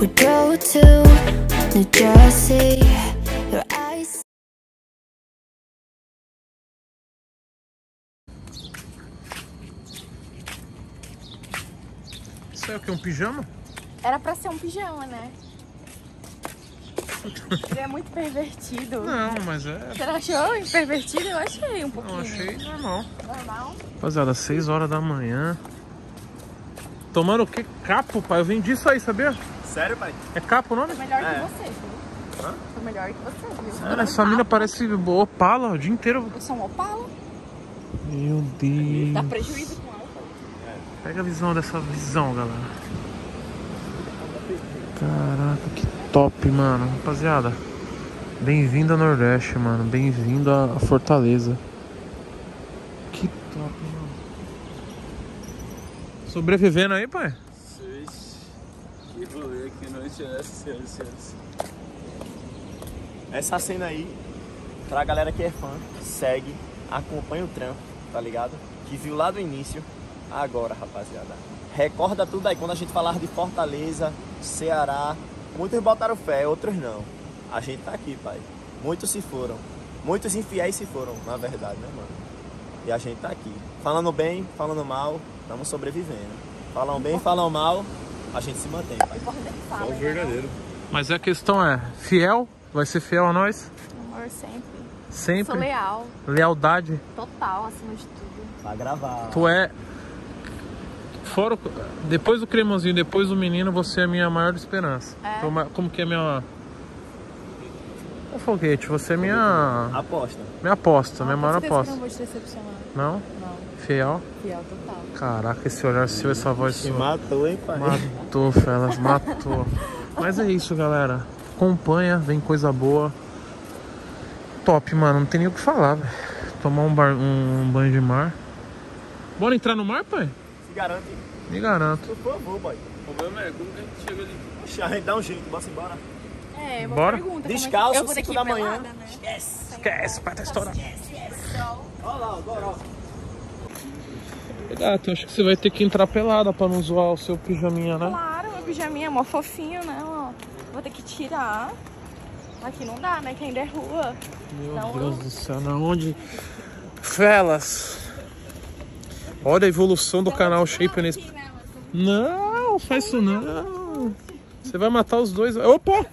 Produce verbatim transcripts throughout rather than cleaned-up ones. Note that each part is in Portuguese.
We drove to New Jersey. Your eyes. Isso é o que? Um pijama? Era pra ser um pijama, né? Ele é muito pervertido. Não, mas é... Você achou pervertido? Eu achei um pouquinho. Não, achei normal. Normal? Rapaziada, seis horas da manhã. Tomando o que? Capo, pai? Eu vendi isso aí, sabia? Sério, pai? É capo o nome? Tô melhor É. que você, viu? Hã? Tô melhor que você, viu? Cara, essa mina parece Opala o dia inteiro. Eu sou um opala. Meu Deus. Dá prejuízo com álcool. Pega a visão dessa visão, galera. Caraca, que top, mano. Rapaziada, bem-vindo ao Nordeste, mano. Bem-vindo a Fortaleza. Que top, mano. Sobrevivendo aí, pai? Que rolê aqui, não esquece, esquece. Essa cena aí, pra galera que é fã, segue, acompanha o trampo, tá ligado? Que viu lá do início, agora, rapaziada. Recorda tudo aí, quando a gente falar de Fortaleza, Ceará, muitos botaram fé, outros não. A gente tá aqui, pai. Muitos se foram. Muitos infiéis se foram, na verdade, né, mano? E a gente tá aqui. Falando bem, falando mal, estamos sobrevivendo. Falam bem, falam mal, a gente se mantém, pai. Só o verdadeiro. Mas a questão é, fiel? Vai ser fiel a nós? Amor, sempre. Sempre? Sou leal. Lealdade? Total, acima de tudo. Pra gravar. Tu é... Fora o... Depois do cremosinho, depois do menino, você é a minha maior esperança. É? Como, como que é a minha... Ô, Foguete, você é minha... Aposta. Minha aposta, minha maior Eu não aposta. vou te decepcionar. Não? Não. Fiel? Fiel total. Caraca, esse olhar seu, essa voz Me sua. matou, hein, pai? Matou, Felas, matou. Mas é isso, galera. Acompanha, vem coisa boa. Top, mano, não tem nem o que falar, velho. Tomar um, bar... um banho de mar. Bora entrar no mar, pai? Se garante. Me garanto. Por favor, boy. O problema é como que a gente chega ali? Oxe, a gente dá um jeito, bora embora. É, boa Bora? pergunta. Descalço, como é que... Eu vou ter que cinco ir da manhã. pelada, né? Esquece. Esquece, pai, tá estourado. Olha lá, agora, ó. Gato, acho que você vai ter que entrar pelada pra não zoar o seu pijaminha, né? Claro, meu pijaminha é mó fofinho, né? Ó, vou ter que tirar. Aqui não dá, né? Que ainda é rua. Meu Não, Deus eu- do céu, na onde? Felas. Olha a evolução do canal Shape nesse... Não, faz isso não. Você vai matar os dois. Opa!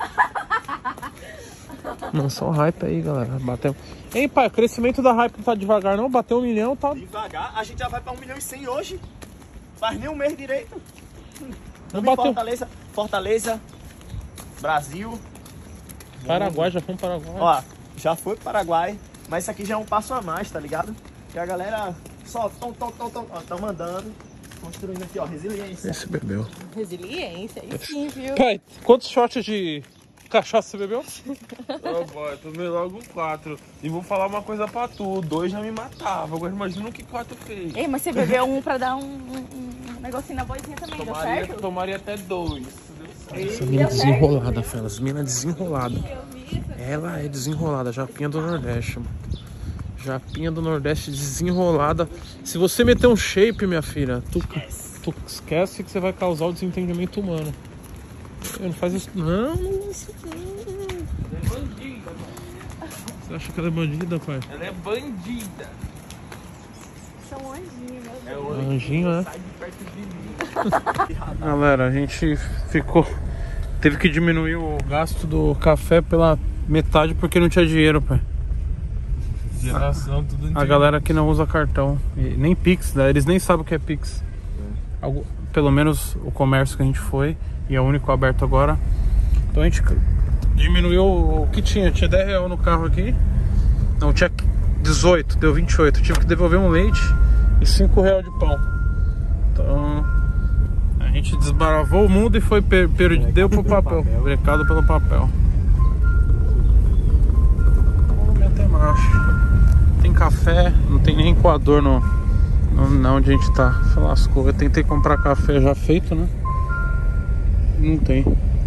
Não, só hype aí, galera. Bateu. Hein, pai, o crescimento da hype não tá devagar, não? Bateu um milhão, tá? Devagar, a gente já vai pra um milhão e cem hoje. Faz nem um mês direito. Não Em bateu. Fortaleza, Fortaleza, Brasil. Paraguai, já fomos Paraguai. Ó, já foi pro Paraguai, mas isso aqui já é um passo a mais, tá ligado? Que a galera só tom, tom, tom, tom, ó, tão mandando, construindo aqui, ó, resiliência. Esse bebeu. Resiliência, aí sim, viu? Pai, quantos shots de cachaça você bebeu? Ô, boy, tomei logo quatro. E vou falar uma coisa pra tu: dois já me matava. Agora imagina o que quatro fez. Ei, mas você bebeu um pra dar um, um, um negocinho na vozinha também, deu Tomaria, certo? tomaria até dois. Essa mina desenrolada, Felas. Mina desenrolada. Ela é desenrolada, Japinha do Nordeste, mano. Japinha do Nordeste desenrolada. Se você meter um shape, minha filha, tu, tu esquece que você vai causar o desentendimento humano. Não faz isso. Não, não, isso não. Ela é bandida, mano. Você acha que ela é bandida, pai? Ela é bandida. São anjinhos, meu Deus. É o Anjinho, né? sai de perto de mim. Galera, a gente ficou. Teve que diminuir o gasto do café pela metade porque não tinha dinheiro, pai. Geração, tudo A antigo. galera que não usa cartão, e nem Pix, né? Eles nem sabem o que é Pix. Algo, pelo menos o comércio que a gente foi, e é o único aberto agora. Então a gente diminuiu o que tinha. Tinha dez reais no carro aqui. Não, tinha dezoito, deu vinte e oito. Tive que devolver um leite e cinco reais de pão. Então a gente desbaravou o mundo e foi per perdeu pro papel. Brecado pelo papel. Vamos meter marcha. Tem café, não tem nem coador no, no, na onde a gente tá. Se lascou. Eu tentei comprar café já feito, né? Não tem.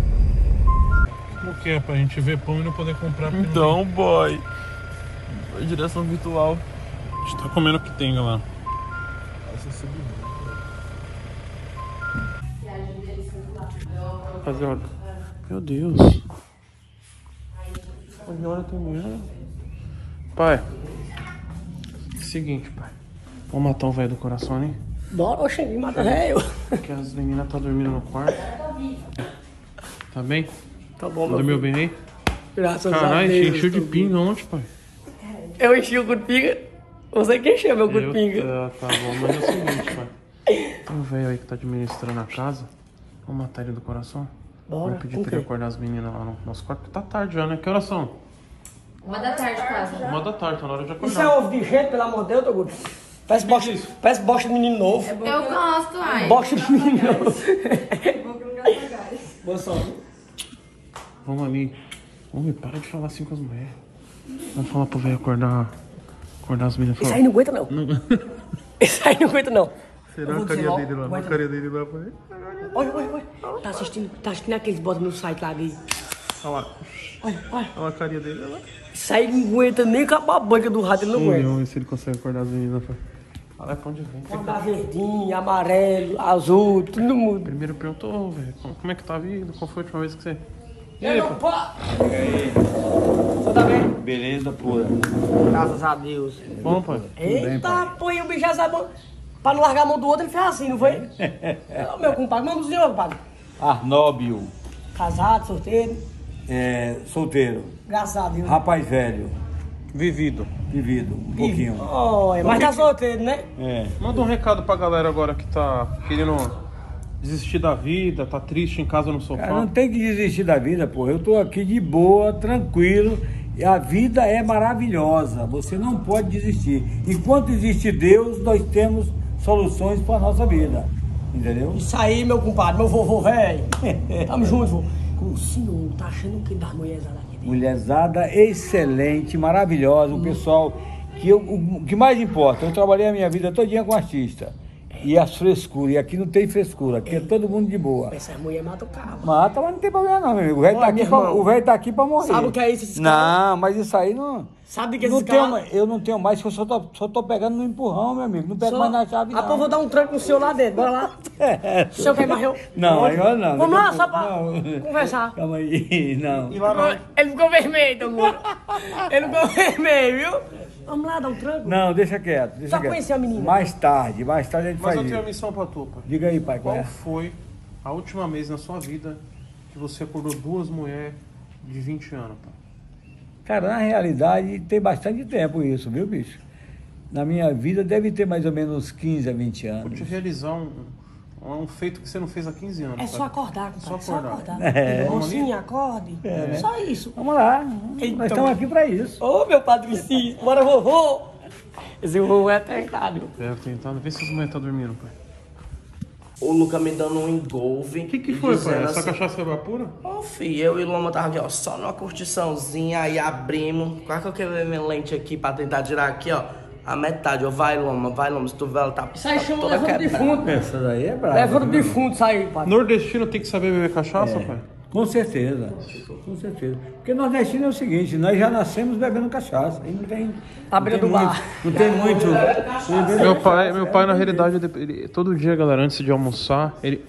O que é pra gente ver pão e não poder comprar? porque não Então, boy. Direção virtual. tem. A gente tá comendo o que tem, galera. Rapaziada, Meu Deus. Olha, hora tem mulher. Pai. Seguinte, pai. Vamos matar o velho do coração, hein? Bora, eu cheguei, mata velho. Porque as meninas tá dormindo no quarto. Tá bem? Tá bom, meu Dormiu filho. bem aí? Graças Caralho, a Deus. encheu de tô pinga ontem, pai. bem. Eu enchi o cu de pinga. Você que encheu meu cu de Eu- pinga. ah, tá bom, mas é o seguinte, pai. Tem um velho aí que tá administrando a casa. Vamos matar ele do coração? Bora, Vamos pedir com pra ele quê? acordar as meninas lá no nosso quarto. Tá tarde já, né? Que horas são? Uma da tarde, quase. Uma da tarde, tá na hora de acordar. Isso é ovo de gente, pelo amor de Deus, Togudo. Parece bosta, isso? parece bosta de menino novo. Eu gosto, ai. Bosta de menino novo. Boa sorte. Vamos ali. Homem, para de falar assim com as mulheres. Vamos falar pro velho acordar. Acordar as meninas. Isso Falar. aí não aguenta, não. Isso aí não aguenta, não. Será Eu vou a carinha dizer dele lá? logo, A aguenta. carinha dele lá, pai. Olha, olha, olha. Tá assistindo, tá assistindo aqueles botam no site lá de... Olha lá. Olha, olha. Olha a carinha dele lá. Isso aí não aguenta nem com a banca do rato, ele não aguenta. Vamos ver se ele consegue acordar as meninas, pai. Olha lá pra onde vem. Pode dar verdinho, amarelo, azul, tudo muda. Primeiro perguntou, velho, como como é que tá a vida? Qual foi a última vez que você... E aí, Eu não pai? posso. Você tá bem? Beleza pura. Graças a Deus. Bom, pai. Eita, pô, e o bicho já sabe. Pra não largar a mão do outro, ele fez assim, não foi? É o meu compadre. Manda o senhor, compadre. Arnóbio, Casado, solteiro. é, solteiro, Graças a Deus. rapaz velho, Vivido. vivido, um pouquinho. Oh, mas tá solteiro, né? É. Manda um recado pra galera agora que tá querendo desistir da vida, tá triste em casa no sofá. Cara, não tem que desistir da vida, pô. Eu tô aqui de boa, tranquilo. E a vida é maravilhosa. Você não pode desistir. Enquanto existe Deus, nós temos soluções para nossa vida. Entendeu? Isso aí, meu compadre, meu vovô, velho. Tamo junto, vô. O senhor tá achando o que das mulheres lá aqui dentro? Mulherzada excelente, maravilhosa. O pessoal que eu, o que mais importa, eu trabalhei a minha vida todinha com artista. E as frescuras, e aqui não tem frescura, aqui é todo mundo de boa. Essas mulheres matam o carro. Mata, mas não tem problema não, meu amigo. O velho tá, Olha, aqui meu pra- irmão, o velho tá aqui pra morrer. sabe o que é isso, esses Não, mas isso aí não... Sabe que não esses tenho, caras- mais- Eu não tenho mais, que eu só tô, só tô pegando no empurrão, meu amigo. Não pego mais na chave, Ah, não. pô, vou dar um tranco no senhor lá dentro, bora lá. O senhor quer mais eu? Não, agora não. Vamos lá, Daqui só a pra pouco- não. conversar. Calma aí, não. Ele ficou vermelho, todo mundo. Ele ficou vermelho, viu? Vamos lá, dar um tranco. Não, deixa quieto, deixa Só quieto. conhecer a menina. Mais tarde, mais tarde a gente Mas faz eu tenho uma isso. missão pra tu, pai. Diga aí, pai, qual Qual é? foi a última vez na sua vida que você acordou duas mulheres de vinte anos, pai? Cara, na realidade tem bastante tempo isso, viu, bicho? Na minha vida deve ter mais ou menos uns quinze a vinte Vou anos. te realizar um, um, um feito que você não fez há quinze anos. É só pai. acordar, compadre. Só acordar. É. Mocinha, acorde. Só isso. Vamos lá, Eita, nós estamos aqui pra isso. Ô, meu patricinho. Bora, vovô. Esse vovô é atentado. Deve tentando. Vê se as mulheres estão dormindo, pai. O Luca me dando um engolve. O que que e foi, pai? dizendo Essa assim, cachaça é pura? Ô, filho, eu e o Loma tava aqui, ó, só numa curtiçãozinha, aí abrimos. Quase que eu quebrei minha lente aqui pra tentar tirar aqui, ó, a metade. Ó, vai, Loma, vai, Loma, se tu vê, ela tá, Isso aí tá chama toda levando quebrada. defunto. Essa daí é brava. Levando viu? defunto, isso aí, pai. Nordestino tem que saber beber cachaça, pai? Com certeza, com certeza. Porque nordestino é o seguinte, nós já nascemos bebendo cachaça. Aí não tem. Tá não beira tem do muito, bar. Não tem muito. Meu pai, meu pai na realidade, ele- ele- todo dia, galera, antes de almoçar, ele...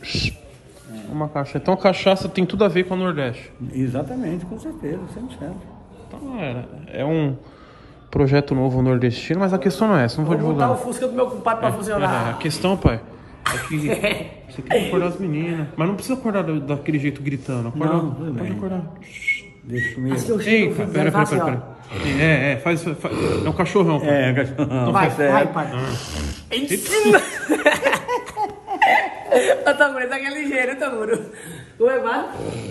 Uma cachaça. Então a cachaça tem tudo a ver com o Nordeste. Exatamente, com certeza, cem por cento. Então é, é um projeto novo nordestino, mas a questão não é essa, não vou Vou botar divulgar. o Fusca do meu compadre pra É, funcionar. a questão, pai, é que você tem que acordar as meninas. Mas não precisa acordar da- daquele jeito gritando. Acorda, Não, tudo pode bem. acordar. Deixa comigo. Acho que eu Ei, chego, pai, filho, pera, ele fala pera, assim, pera, pera. É, é, faz, faz. É um cachorrão, pai. É, cachorro. Vai, tá certo. vai, pai. Ensina! Ô, Tamuro, esse aqui é ligeiro, Tamuro. Como é, mano?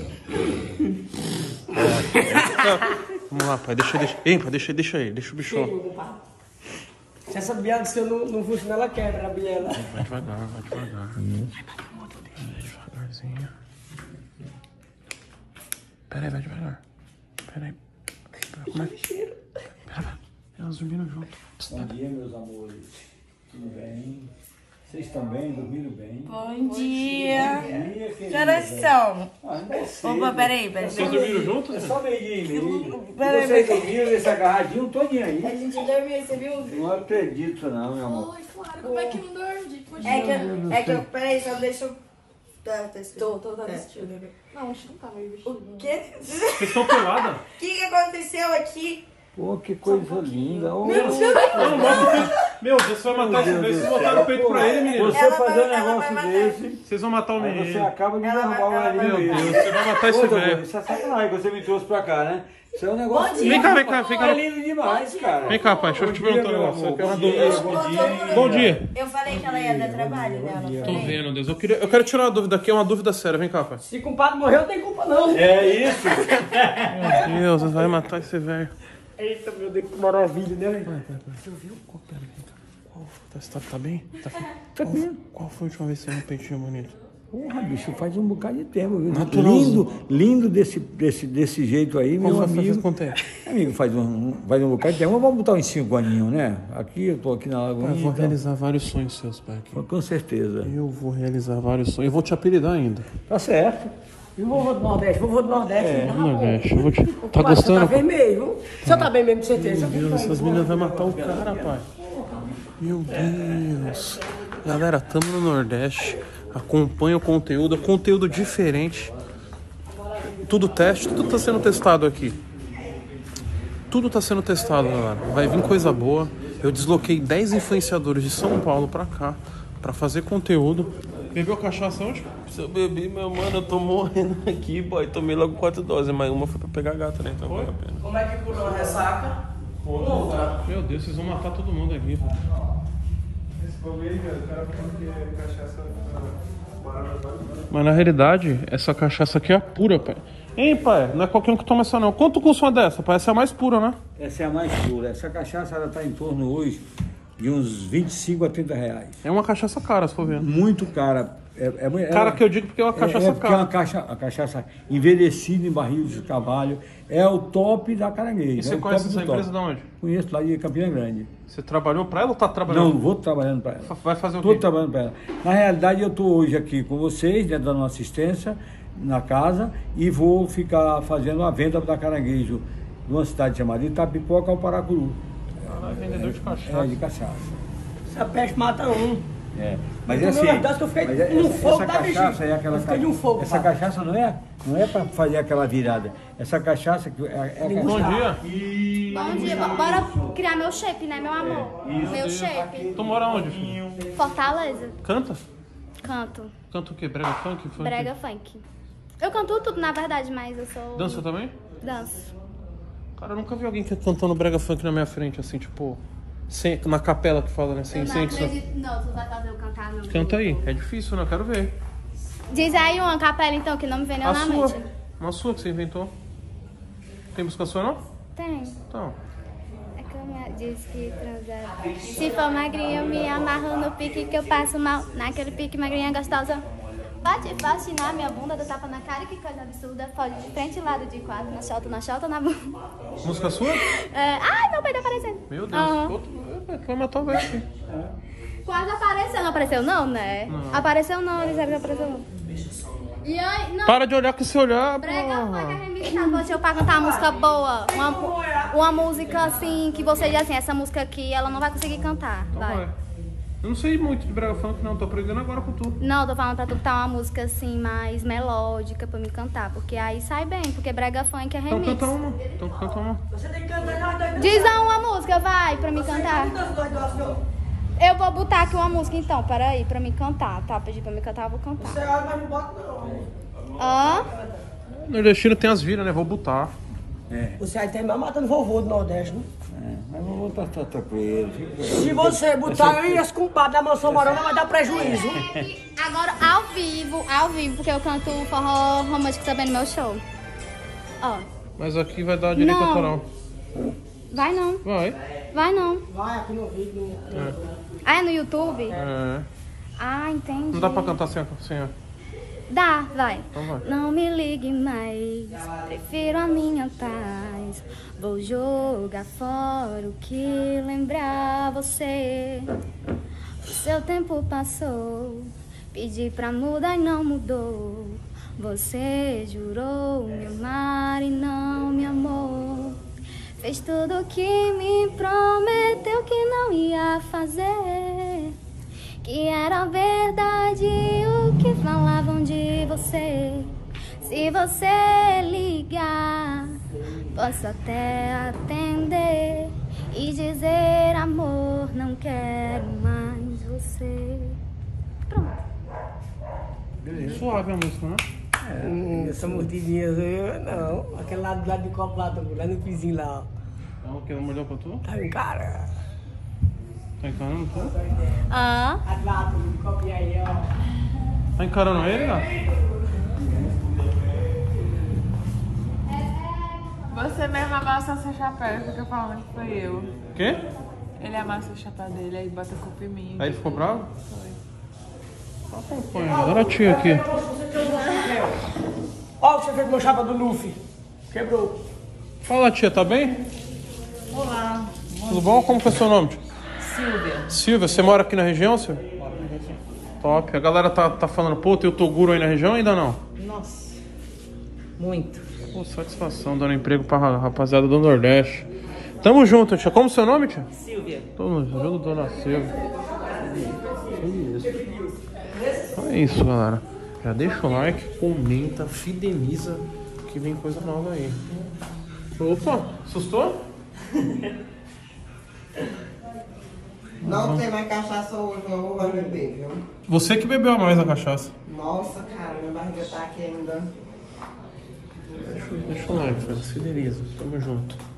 Vamos lá, pai, deixa, deixa. Ei, pai, deixa, deixa aí, deixa o bicho lá. Meu compadre. Se essa biela se eu não, não funciona, ela quebra a biela. Vai devagar, vai devagar. Vai devagarzinho. Pera aí, vai devagar. Pera aí. Pera, pera, pera. Elas dormiram junto. Bom dia, meus amores. Tudo bem? Vocês estão bem? Dormiram bem? Bom dia. dia, Que horas são? Ah, ainda é cedo. Opa, peraí, peraí. Vocês dormiram juntos? É só meio-dia e meio. Peraí, Vocês dormiram nesse agarradinho todinho aí. A gente dormiu, você viu? Não acredito não, meu amor. É que, é que, eu, peraí, só deixa eu Tá, tá escrito. Tô, tô, tá É. vestido. Não, acho que não tá meio vestido. O quê? Vocês estão peladas? O que que aconteceu aqui? Pô, que coisa linda. Ô, Meu Deus. Não, mostra o peito. Meu Deus, você vai matar esse Deus velho. do Vocês céu. botaram o peito Pô, pra ele, menino. Você Ela fazer vai- um ela vai negócio matar. desse, Vocês vão matar o aí você menino. acaba de Ela vai- derrubar o ela vai- ali Meu mesmo. Deus, você vai matar esse Ô, Douglas, velho. isso é sacanagem que você me trouxe pra cá, né? Isso é um negócio... dia. Vem cá, vem cá, vem cá. É lindo demais, cara. Vem cá, pai, deixa eu te Bom dia, perguntar um meu negócio. amor. Eu tenho uma Bom dia, dúvida. bom dia. Bom dia. Eu falei que ela ia dar trabalho, né? Eu não Tô falei. vendo, Deus. Eu, queria, eu quero tirar uma dúvida aqui, é uma dúvida séria. Vem cá, pai. Se o culpado morreu, não tem culpa não. É isso. Meu Deus, você vai matar esse velho. Eita, meu Deus, que maravilha, né? Você ouviu? Qual, pera, vem cá. Qual, tá, tá, tá bem? Tá, qual, qual foi a última vez que você viu um peitinho bonito? Porra, bicho, faz um bocado de tempo, viu? Naturalzinho. Lindo, lindo desse, desse, desse jeito aí, Qual meu foi, faz amigo. quanto tempo? Amigo, faz um, faz um bocado de tempo. Mas vamos botar uns cinco aninhos, né? Aqui, eu tô aqui na Lagoinha. Eu vou então, realizar vários sonhos seus, pai. aqui. Com certeza. Eu vou realizar vários sonhos. Eu vou te apelidar ainda. Tá certo. E o vovô do Nordeste, vovô do Nordeste. É, não, Nordeste. Eu vou te... Tá Mas Você tá gostando? bem mesmo. O senhor tá bem mesmo, com certeza. Meu Deus, essas meninas vão matar o cara, pai. Meu Deus. Galera, tamo no Nordeste. Acompanha o conteúdo, é conteúdo diferente. Tudo teste, tudo tá sendo testado aqui. Tudo tá sendo testado, galera. Vai vir coisa boa. Eu desloquei dez influenciadores de São Paulo pra cá, pra fazer conteúdo. Bebeu cachaça onde? Se eu bebi, meu mano, eu tô morrendo aqui, boy. Tomei logo quatro doses, mas uma foi pra pegar gata, né? Então vale a pena. Como é que curou a ressaca? Meu Deus, vocês vão matar todo mundo aqui. Mas na realidade, essa cachaça aqui é a pura, pai. Hein, pai? Não é qualquer um que toma essa não. Quanto custa uma dessa, pai? Essa é a mais pura, né? Essa é a mais pura. Essa cachaça ela tá em torno hoje de uns vinte e cinco a trinta reais. É uma cachaça cara, se for ver. Muito cara. É, é, é, Cara que eu digo porque é uma cachaça é, é porque cara. é uma cacha, a cachaça envelhecida em barril de carvalho. É o top da carangueja. E você é o conhece top do essa top. empresa de onde? Conheço lá de Campina Grande. Você trabalhou pra ela ou tá trabalhando? Não, vou trabalhando para ela. Vai fazer o Estou quê? trabalhando para ela. Na realidade, eu estou hoje aqui com vocês, né, dando uma assistência na casa e vou ficar fazendo a venda da caranguejo numa cidade chamada Itapipoca ao Paracuru. Ela é vendedor de É, cachaça. de cachaça. Essa peste mata um. É. Mas No é assim, meu verdade, que eu fiquei mas é- num essa, fogo essa da cachaça bexiga. é aquela Eu fiquei ca- num fogo, essa pai. cachaça não é, não é para fazer aquela virada. Essa cachaça que é, é Bom dia. Bom dia, bo- bora criar meu shape, né, meu amor? meu shape. Tu mora onde, filho? Fortaleza. Canta? Canto. Canta o quê? Brega funk? funk? Brega funk. Eu canto tudo, na verdade, mas eu sou... Dança também? Danço. Cara, eu nunca vi alguém que cantando brega funk na minha frente, assim, tipo... Sem, na capela que fala, né? Sem, Eu não sem som. acredito. Não, tu vai fazer eu cantar, não. Canta aí. É difícil, né? Eu quero ver. Diz aí uma capela, então, que não me vem A na sua. mente. Uma sua que você inventou. Tem música sua, não? Tem. Então. É que eu me diz que transar. Se for magrinha, eu me amarro no pique que eu passo mal. Naquele pique magrinha gostosa. Bate forte na minha bunda, dá tapa na cara, que coisa absurda. Foge de frente, lado de quatro, na chota, na chota, na bunda. Música sua? É... Ai, meu pai tá aparecendo. Meu Deus. Aham. Outro... Vai matar o velho aqui. Quase apareceu, não apareceu não, né? Não. Apareceu não, eles que apareceu não. E aí, não. Para de olhar com esse olhar, Brega foi que a porra. remix tá você pra cantar uma música boa. Uma, uma música assim, que você diz assim, essa música aqui, ela não vai conseguir cantar. Então Vai. vai. Eu não sei muito de brega funk, não. Tô aprendendo agora com tu. Não, tô falando pra tu cantar uma música assim, mais melódica pra me cantar. Porque aí sai bem, porque brega funk é Então remix. canta uma. Então canta uma. Você tem que cantar nós dois. Diz a uma música, vai, pra me cantar. Eu vou botar aqui uma música então, peraí, pra me cantar, tá? Pedir pra me cantar, eu vou cantar. Você olha, mas não bota não. Hã? Nordestino tem as viras, né? Vou botar. É, Você aí tem mais matando vovô do Nordeste, né? é, mas eu vou estar tá, tranquilo. fica- Se você botar eu e esse compadre da mansão Morona, vai dar prejuízo. É que agora ao vivo, ao vivo, porque eu canto forró romântico também no meu show. Ó, Mas aqui vai dar direito Não. autoral. vai não, Vai. vai não. Vai aqui no vídeo. É. Ah, é no YouTube? É. Ah, entendi. Não dá pra cantar sem a. Sem a... Dá, vai. Então vai. Não me ligue mais, prefiro a minha paz. Vou jogar fora o que lembrar você. O seu tempo passou, pedi pra mudar e não mudou. Você jurou me amar e não me amou. Fez tudo o que me prometeu que não ia fazer. que era verdade o que falavam de você. Se você ligar, posso até atender e dizer: amor, não quero mais você. Pronto. Suave a música, né? Hum, essa mordidinha, eu, não. Aquele lado, lado de copo lá, lá no vizinho lá, ó. Não, que não mordeu pra tu? Tá em cara. Tá encarando tu? Ah. Lá, de copo aí, ó. Tá encarando ele, né? Você mesmo amassa seu chapéu, fica falando que foi eu. Quê? Ele amassa o chapéu dele, aí bota a culpa em mim. Aí ele ficou bravo? Foi. Acompanha, olha a tia aqui. Ó, você fez meu chapa do Luffy. Quebrou. Fala, tia, tá bem? Olá. Tudo bom? Como que é o seu nome, tia? Silvia. Silvia, você mora aqui na região, Silvia? Moro na região. Top. A galera tá, tá falando, pô, tem o Toguro aí na região ou ainda não? Nossa. Muito. Pô, satisfação dando emprego pra rapaziada do Nordeste. Tamo junto, tia. Como é o seu nome, tia? Silvia. Tamo junto, dona Silvia. Então é isso, galera. Já deixa o like, comenta, fideliza que vem coisa nova aí. Opa, assustou? Não tem mais cachaça hoje, não vou mais beber, viu? Você que bebeu mais a cachaça. Nossa, cara, minha barriga tá aqui ainda. Deixa, deixa o like, fideliza. Tamo junto.